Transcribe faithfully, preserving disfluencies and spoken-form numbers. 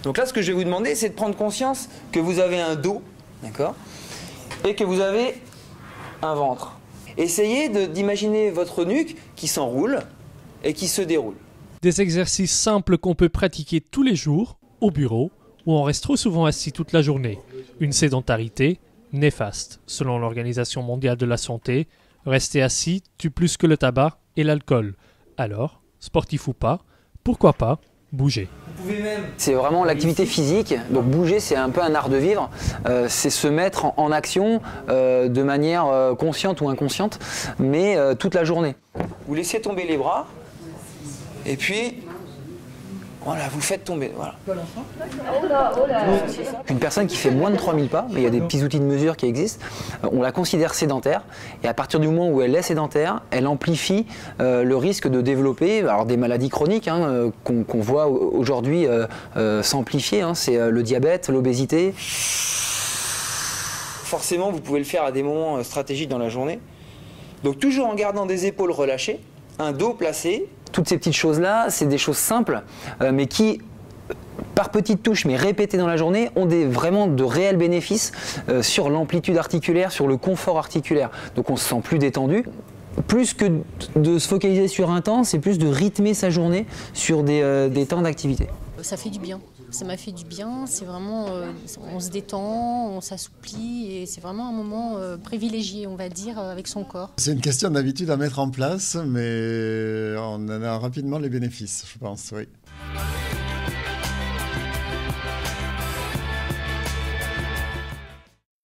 Donc là, ce que je vais vous demander, c'est de prendre conscience que vous avez un dos, d'accord, et que vous avez un ventre. Essayez d'imaginer votre nuque qui s'enroule et qui se déroule. Des exercices simples qu'on peut pratiquer tous les jours, au bureau, où on reste trop souvent assis toute la journée. Une sédentarité néfaste, selon l'Organisation mondiale de la santé. Rester assis tue plus que le tabac et l'alcool. Alors, sportif ou pas, pourquoi pas bouger? C'est vraiment l'activité physique, donc bouger c'est un peu un art de vivre, euh, c'est se mettre en, en action euh, de manière euh, consciente ou inconsciente, mais euh, toute la journée. Vous laissez tomber les bras, et puis, voilà, vous faites tomber, voilà. Une personne qui fait moins de trois mille pas, mais il y a des petits outils de mesure qui existent, on la considère sédentaire, et à partir du moment où elle est sédentaire, elle amplifie euh, le risque de développer alors, des maladies chroniques hein, euh, qu'on qu'on voit aujourd'hui euh, euh, s'amplifier, hein, c'est euh, le diabète, l'obésité. Forcément, vous pouvez le faire à des moments stratégiques dans la journée. Donc toujours en gardant des épaules relâchées, un dos placé. Toutes ces petites choses-là, c'est des choses simples, euh, mais qui, par petites touches, mais répétées dans la journée, ont des, vraiment de réels bénéfices euh, sur l'amplitude articulaire, sur le confort articulaire. Donc on se sent plus détendu. Plus que de se focaliser sur un temps, c'est plus de rythmer sa journée sur des, euh, des temps d'activité. Ça fait du bien. Ça m'a fait du bien, c'est vraiment, euh, on se détend, on s'assouplit et c'est vraiment un moment euh, privilégié, on va dire, euh, avec son corps. C'est une question d'habitude à mettre en place, mais on en a rapidement les bénéfices, je pense, oui.